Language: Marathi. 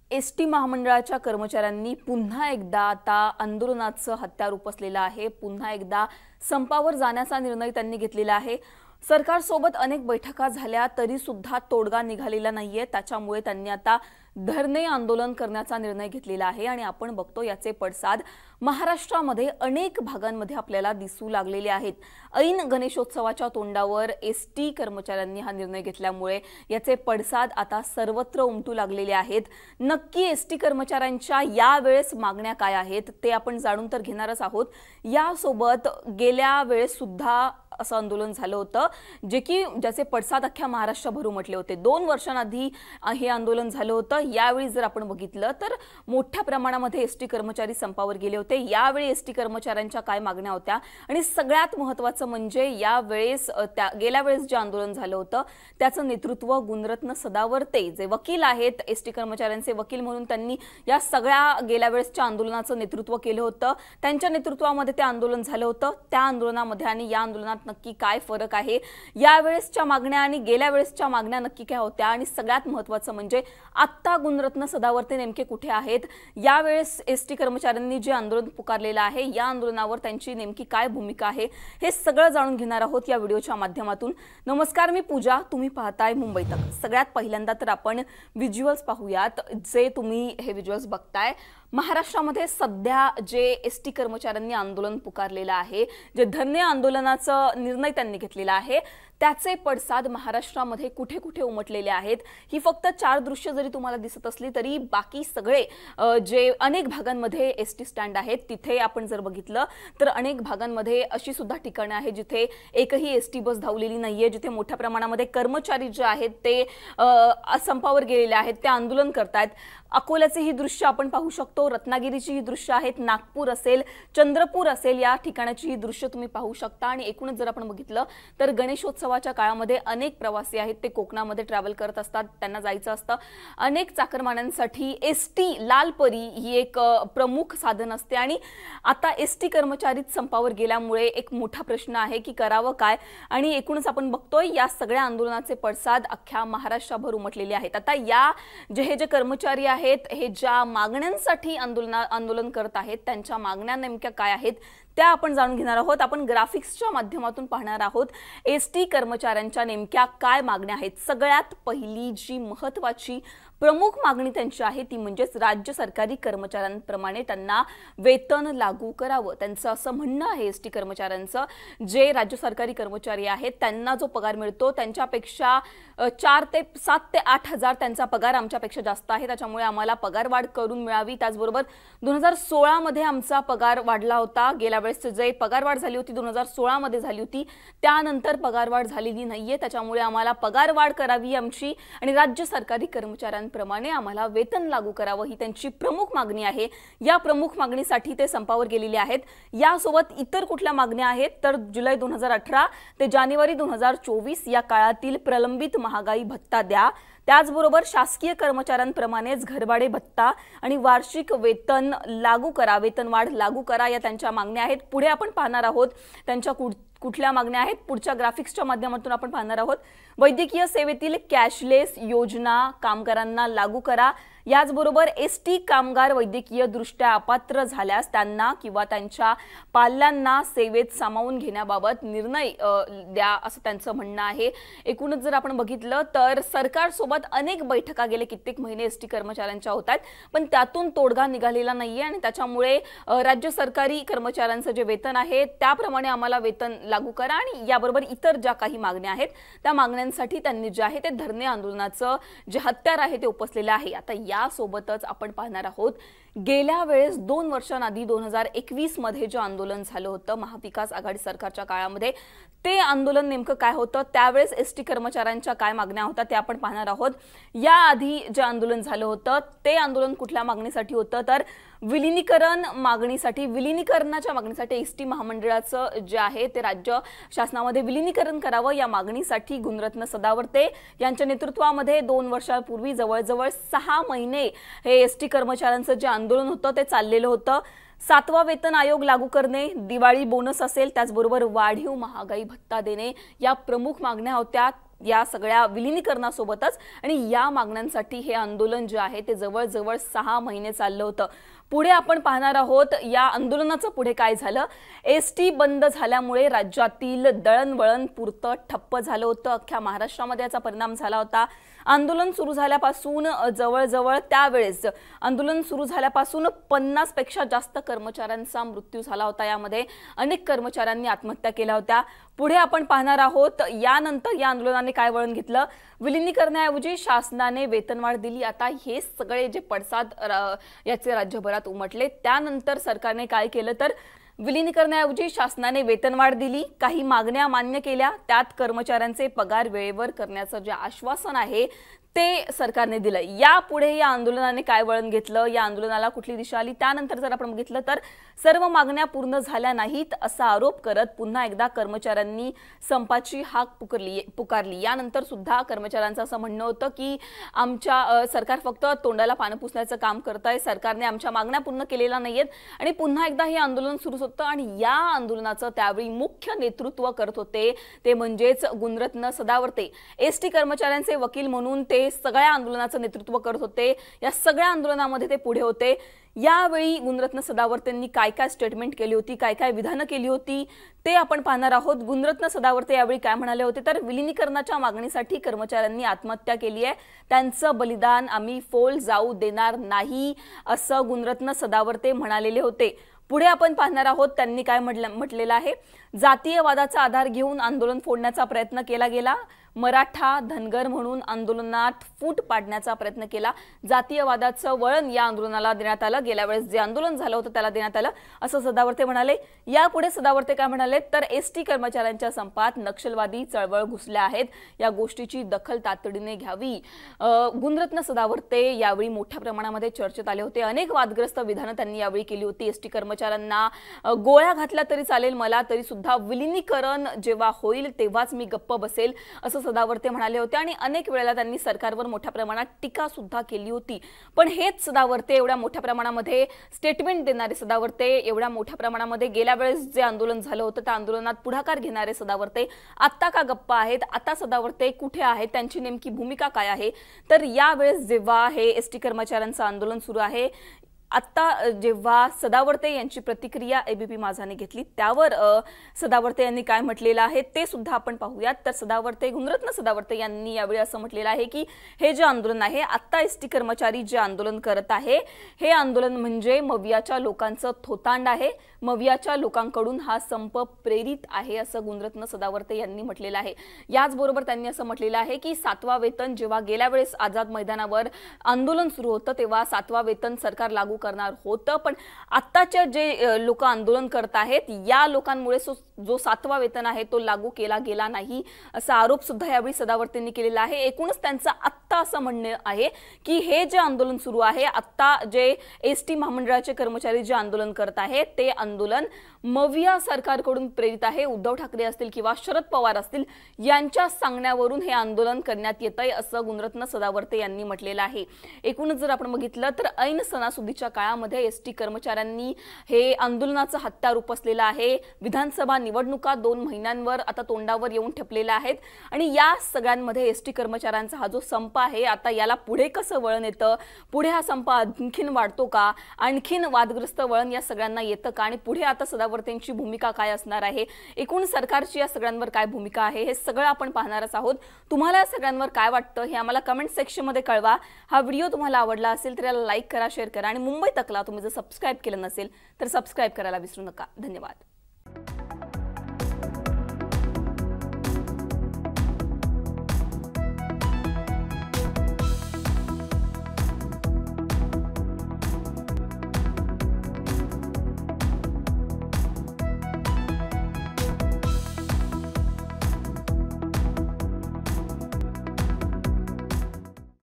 एसटी महामंडळाच्या कर्मचाऱ्यांनी पुन्हा एकदा आता आंदोलनाचं हत्यार उपसलेलं आहे। पुन्हा एकदा संपावर जाण्याचा निर्णय त्यांनी घेतलेला आहे। सरकारसोबत अनेक बैठका झाल्या तरी सुद्धा तोडगा निघालेला नाहीये। त्याच्यामुळे त्यांनी आता धरणे आंदोलन करण्याचा निर्णय घेतलेला आहे आणि आपण बघतो याचे पडसाद महाराष्ट्रामध्ये अनेक भागांमध्ये आपल्याला दिसू लागलेले आहेत। ऐन गणेशोत्सवाच्या तोंडावर एसटी कर्मचाऱ्यांनी हा निर्णय घेतल्यामुळे याचे पडसाद आता सर्वत्र उमटू लागलेले आहेत। नक्की एसटी कर्मचाऱ्यांच्या यावेळेस मागण्या काय आहेत ते आपण जाणून तर घेणारच आहोत। यासोबत गेल्या वेळेस सुद्धा असं आंदोलन झालं होतं ज्याचे पडसाद अख्ख्या महाराष्ट्रभर उमटले होते। 2 वर्षांआधी हे आंदोलन झालं होतं। यावेळी जर आपण बघितलं तर मोठ्या प्रमाणामध्ये एसटी कर्मचारी संपावर गेले होते। यावेळी एसटी कर्मचाऱ्यांच्या काय मागण्या होत्या आणि सगळ्यात महत्त्वाचं म्हणजे यावेळेस गेल्या वेळेस जे आंदोलन झालं होतं त्याचं नेतृत्व गुणरत्न सदावर्ते जे वकील आहेत, एसटी कर्मचाऱ्यांचे वकील म्हणून त्यांनी या सगळ्या गेल्या वेळेसच्या आंदोलनाचं नेतृत्व केलं होतं। त्यांच्या नेतृत्वामध्ये ते आंदोलन झालं होतं। त्या आंदोलनामध्ये आणि या आंदोलनात नक्की काय फरक आहे, यावेळेसच्या मागण्या आणि गेल्या वेळेसच्या मागण्या नक्की काय होत्या आणि सगळ्यात महत्त्वाचं म्हणजे आता गुणरत्न सदावर्ते नेमके कुठे आहेत, यावेळेस एसटी कर्मचाऱ्यांनी जे आंदोलन पुकारलेलं आहे या आंदोलनावर त्यांची नेमकी काय भूमिका आहे हे सगळं जाणून घेणार आहोत या व्हिडिओच्या माध्यमातून। नमस्कार, मी पूजा, तुम्ही पाहताय मुंबई तक। सगळ्यात पहिल्यांदा तर आपण व्हिज्युअल्स पाहूयात। जे तुम्ही हे व्हिज्युअल्स बघताय, महाराष्ट्रामध्ये सध्या जे एसटी कर्मचाऱ्यांनी आंदोलन पुकारलेलं आहे, जे धरणे आंदोलनाचा निर्णय त्यांनी घेतलेला आहे, त्याचे पडसाद महाराष्ट्रामध्ये कुठे कुठे उमटलेले आहेत। ही फक्त 4 दृश्य जरी तुम्हाला दिसत असली तरी बाकी सगळे जे अनेक भागांमध्ये एसटी स्टँड आहेत तिथे आपण जर बघितलं तर अनेक भागांमध्ये अशी सुद्धा ठिकाणे आहेत जिथे एकही एसटी बस धावलेली नाहीये, जिथे मोठ्या प्रमाणामध्ये कर्मचारी जे आहेत ते संपावर गेलेले आहेत, ते आंदोलन करतायत। अकोल्याचे ही दृश्य आपण पाहू शकतो, रत्नागिरीची ही दृश्य आहेत, नागपूर असेल, चंद्रपूर असेल, या ठिकाणाची ही दृश्य तुम्ही पाहू शकता। आणि एकूणच जर आपण बघितलं तर गणेशोत्सवाच्या काळामध्ये अनेक प्रवासी आहेत ते कोकणामध्ये ट्रॅव्हल करत असतात, त्यांना जायचं असतं। अनेक चाकरमान्यांसाठी एसटी लालपरी ही एक प्रमुख साधन असते आणि आता एसटी कर्मचारीच संपावर गेल्यामुळे एक मोठा प्रश्न आहे की करावं काय। आणि एकूणच आपण बघतोय या सगळ्या आंदोलनाचे पडसाद अख्ख्या महाराष्ट्रभर उमटलेले आहेत। आता या जे कर्मचारी आहेत हे ज्या मागण्यांसाठी आंदोलन करत आहेत त्यांच्या मागण्या नेमक्या काय आहेत त्या आपण जाणून घेणार आहोत। आपण ग्राफिक्सच्या माध्यमातून पाहणार आहोत एसटी कर्मचाऱ्यांच्या नेमक्या काय मागण्या आहेत। सगळ्यात पहिली जी महत्त्वाची प्रमुख मागणी त्यांची आहे ती म्हणजे राज्य सरकारी कर्मचाऱ्यांप्रमाणे त्यांना वेतन लागू करावं। त्यांचं असं म्हणणं आहे एसटी कर्मचाऱ्यांचं, जे राज्य सरकारी कर्मचारी आहेत त्यांना जो पगार मिळतो त्यांच्यापेक्षा 7 ते 8 हजार त्यांचा पगार आमच्यापेक्षा जास्त आहे, त्याच्यामुळे आम्हाला पगारवाढ करून मिळावी। त्याचबरोबर 2016 मध्ये आमचा पगार वाढला होता, गेल्या वेळेस जे पगारवाढ झाली होती 2016 मध्ये झाली होती, त्यानंतर पगारवाढ झालेली नाहीये, त्याच्यामुळे आम्हाला पगारवाढ करावी आमची आणि राज्य सरकारी कर्मचाऱ्यांप्रमाणे आम्हाला वेतन लागू करावं ही त्यांची प्रमुख मागणी आहे। या प्रमुख मागणीसाठी ते संपावर गेलेले आहेत। यासोबत इतर कुठल्या मागण्या आहेत तर जुलै 2018 ते जानेवारी 2024 या काळातील प्रलंबित महागाई भत्ता द्या, त्याचबरोबर शासकीय कर्मचाऱ्यांप्रमाणेच घरभाडे भत्ता आणि वार्षिक वेतन लागू करा, वेतनवाढ लागू करा, या त्यांच्या मागण्या आहेत। पुढे आपण पाहणार आहोत त्यांच्या कुठल्या मागण्या आहेत, पुढच्या ग्राफिक्सच्या माध्यमातून आपण पाहणार आहोत। वैद्यकीय सेवेतील कॅशलेस योजना कामगारांना लागू करा, याचबरोबर एसटी कामगार वैद्यकीय दृष्ट्या अपात्र झाल्यास त्यांना किंवा त्यांच्या पाल्यांना सेवेत सामावून घेण्याबाबत निर्णय द्या, असं त्यांचं म्हणणं आहे। एकूणच जर आपण बघितलं तर सरकारसोबत अनेक बैठका गेले कित्येक महिने एसटी कर्मचाऱ्यांच्या होत आहेत, पण त्यातून तोडगा निघालेला नाहीये आणि त्याच्यामुळे राज्य सरकारी कर्मचाऱ्यांचं जे वेतन आहे त्याप्रमाणे आम्हाला वेतन लागू करा आणि याबरोबर इतर ज्या काही मागण्या आहेत त्या मागण्यांसाठी त्यांनी जे आहे ते धरणे आंदोलनाचं जे हत्यार आहे ते उपसलेलं आहे। आता यासोबतच आपण पाहणार आहोत गेल्या वेळेस 2 वर्षांआधी 2021 मध्ये जे आंदोलन झालं होतं महाविकास आघाडी सरकारच्या काळामध्ये, ते आंदोलन नेमकं काय होतं, त्यावेळेस एसटी कर्मचाऱ्यांच्या काय मागण्या होत्या ते आपण पाहणार आहोत। याआधी जे आंदोलन झालं होतं ते आंदोलन कुठल्या मागणीसाठी होतं तर विलीनीकरण मागणीसाठी, विलीनीकरणाच्या मागणीसाठी एसटी महामंडळाचं जे आहे ते राज्य शासनामध्ये विलीनीकरण करावं या मागणीसाठी गुणरत्न सदावर्ते यांच्या नेतृत्वामध्ये 2 वर्षांपूर्वी जवळजवळ 6 महिने हे एसटी कर्मचाऱ्यांचं जे आंदोलन होतं ते चाललेलं होतं। 7वा वेतन आयोग लागू करणे, दिवाळी बोनस असेल, त्याचबरोबर वाढीव महागाई भत्ता देणे या प्रमुख मागण्या होत्या। या सगळ्या विलीनीकरणासोबतच आणि या मागण्यांसाठी हे आंदोलन जे आहे ते जवळजवळ 6 महिने चाललं होतं। पुढे आपण पाहणार आहोत या आंदोलनाचं पुढे काय झालं। एसटी बंद झाल्यामुळे राज्यातील दळणवळण पुरतं ठप्प झालं होतं। अख्ख्या महाराष्ट्रामध्ये याचा परिणाम झाला होता। आंदोलन सुरू झाल्यापासून जवळजवळ त्यावेळेस आंदोलन सुरू झाल्यापासून 50 पेक्षा जास्त कर्मचाऱ्यांचा मृत्यू झाला होता। यामध्ये अनेक कर्मचाऱ्यांनी आत्महत्या केल्या होत्या। पुढे आपण पाहणार आहोत यानंतर या आंदोलनाने काय वळण घेतलं। विलीनीकरणाऐवजी शासनाने वेतनवाढ दिली। आता हे सगळे जे पडसाद याचे राज्यभरात उमटले, त्यानंतर सरकारने काय केलं तर विलीनीकरणाऐवजी शासनाने वेतनवाढ दिली, काही मागण्या मान्य केल्या, त्यात कर्मचाऱ्यांचे पगार वेळेवर करण्याचं जे आश्वासन आहे ते सरकारने दिलं। यापुढे या आंदोलनाने काय वळण घेतलं, या आंदोलनाला कुठली दिशा आली, त्यानंतर जर आपण बघितलं तर सर्व मागण्या पूर्ण झाल्या नाहीत असा आरोप करत पुन्हा एकदा कर्मचाऱ्यांनी संपाची हाक पुकारली। यानंतर सुद्धा कर्मचाऱ्यांचं असं म्हणणं होतं की आमच्या सरकार फक्त तोंडाला पानं पुसण्याचं काम करतंय, सरकारने आमच्या मागण्या पूर्ण केलेल्या नाहीयेत आणि पुन्हा एकदा हे आंदोलन सुरू होतं। आणि या आंदोलनाचं त्यावेळी मुख्य नेतृत्व करत होते ते म्हणजेच गुणरत्न सदावर्ते। एसटी कर्मचाऱ्यांचे वकील म्हणून ते सगळ्या आंदोलनाचं नेतृत्व करत होते। या सगळ्या आंदोलनामध्ये ते पुढे होते। यावेळी गुणरत्न सदावर्तेंनी काय काय स्टेटमेंट केली होती, काय काय विधानं केली होती ते आपण पाहणार आहोत। गुणरत्न सदावर्ते यावेळी काय म्हणाले होते तर विलीनीकरणाच्या मागणीसाठी कर्मचाऱ्यांनी आत्महत्या केली आहे, त्यांचं बलिदान आम्ही फोल जाऊ देणार नाही असं गुणरत्न सदावर्ते म्हणालेले होते। पुढे आपण पाहणार आहोत त्यांनी काय म्हटलेलं आहे। जातीयवादाचा आधार घेऊन आंदोलन फोडण्याचा प्रयत्न केला गेला, मराठा धनगर म्हणून आंदोलनात फूट पाडण्याचा प्रयत्न केला, जातीयवादाचं वळण या आंदोलनाला देण्यात आलं, गेल्या वेळेस जे आंदोलन झालं होतं त्याला देण्यात आलं असं सदावर्ते म्हणाले। यापुढे सदावर्ते काय म्हणाले तर एसटी कर्मचाऱ्यांच्या संपात नक्षलवादी चळवळ घुसल्या आहेत, या गोष्टीची दखल तातडीने घ्यावी। गुणरत्न सदावर्ते यावेळी मोठ्या प्रमाणामध्ये चर्चेत आले होते। अनेक वादग्रस्त विधानं त्यांनी यावेळी केली होती। एसटी कर्मचाऱ्यांना गोळ्या घातल्या तरी चालेल, मला तरी सुद्धा विलीनीकरण जेव्हा होईल तेव्हाच मी गप्प बसेल असं सदावर्ते म्हणाले होते। आणि अनेक वेळेला त्यांनी सरकारवर मोठ्या प्रमाणात टीका सुद्धा केली होती। पण हेच सदावर्ते, एवढ्या मोठ्या प्रमाणामध्ये स्टेटमेंट देणारे सदावर्ते, एवढ्या मोठ्या प्रमाणामध्ये गेल्या वेळेस जे आंदोलन झालं होतं त्या आंदोलनात पुढाकार घेणारे सदावर्ते आता का गप्प आहेत, आता सदावर्ते कुठे आहेत, त्यांची नेमकी भूमिका काय आहे। तर यावेळेस जेव्हा हे एसटी कर्मचाऱ्यांचं आंदोलन सुरू आहे, आता जेव्हा सदावर्ते यांची प्रतिक्रिया एबीपी माझाने घेतली त्यावर सदावर्ते यांनी काय म्हटलेलं आहे ते सुद्धा आपण पाहूयात। तर सदावर्ते, गुणरत्न सदावर्ते यांनी यावेळी असं म्हटलेलं आहे की हे जे आंदोलन आहे, आता एसटी कर्मचारी जे आंदोलन करत आहे हे आंदोलन म्हणजे मवियाच्या लोकांचं थोतांड आहे, मवियाच्या लोकांकडून हा संप प्रेरित आहे असं गुणरत्न सदावर्ते यांनी म्हटलेलं आहे। याचबरोबर त्यांनी असं म्हटलेलं आहे की 7वा वेतन जेव्हा गेल्या वेळेस आझाद मैदानावर आंदोलन सुरू होतं तेव्हा 7वा वेतन सरकार लागू करणार होतं, पण आताचे जे लोक आंदोलन करत आहेत या लोकांमुळे जो 7वा वेतन आहे तो लागू केला गेला नाही असा आरोप सुद्धा यावेळी सदावर्तेंनी केलेला आहे। एकूणच त्यांचं आत्ता असं म्हणणं आहे की हे जे आंदोलन सुरू आहे, आता जे एसटी महामंडळाचे कर्मचारी जे आंदोलन करत आहेत ते आंदोलन मविया सरकारकडून प्रेरित आहे। उद्धव ठाकरे असतील किंवा शरद पवार असतील यांच्या सांगण्यावरून हे आंदोलन करण्यात येतंय असं गुणरत्न सदावर्ते यांनी म्हटलेलं आहे। एकूणच जर आपण बघितलं तर ऐन सणासुदीच्या काळामध्ये एसटी कर्मचाऱ्यांनी हे आंदोलनाचं हत्यार उपसलेलं आहे। विधानसभा निवडणुका 2 महिन्यांवर आता तोंडावर येऊन ठेपलेल्या आहेत आणि या सगळ्यांमध्ये एसटी कर्मचाऱ्यांचा हा जो संप आहे आता याला पुढे कसं वळण येतं, पुढे हा संप आणखीन वाढतो का, आणखीन वादग्रस्त वळण या सगळ्यांना येतं का आणि पुढे आता सदावर्तेंची भूमिका काय असणार आहे, एकूण सरकारची या सगळ्यांवर काय भूमिका आहे हे सगळं आपण पाहणारच आहोत। तुम्हाला या सगळ्यांवर काय वाटतं हे आम्हाला कमेंट सेक्शनमध्ये कळवा। हा व्हिडिओ तुम्हाला आवडला असेल तर याला लाईक करा, शेअर करा आणि मुंबई तकला तुम्ही जर सबस्क्राइब केलं नसेल तर सबस्क्राइब करायला विसरू नका। धन्यवाद।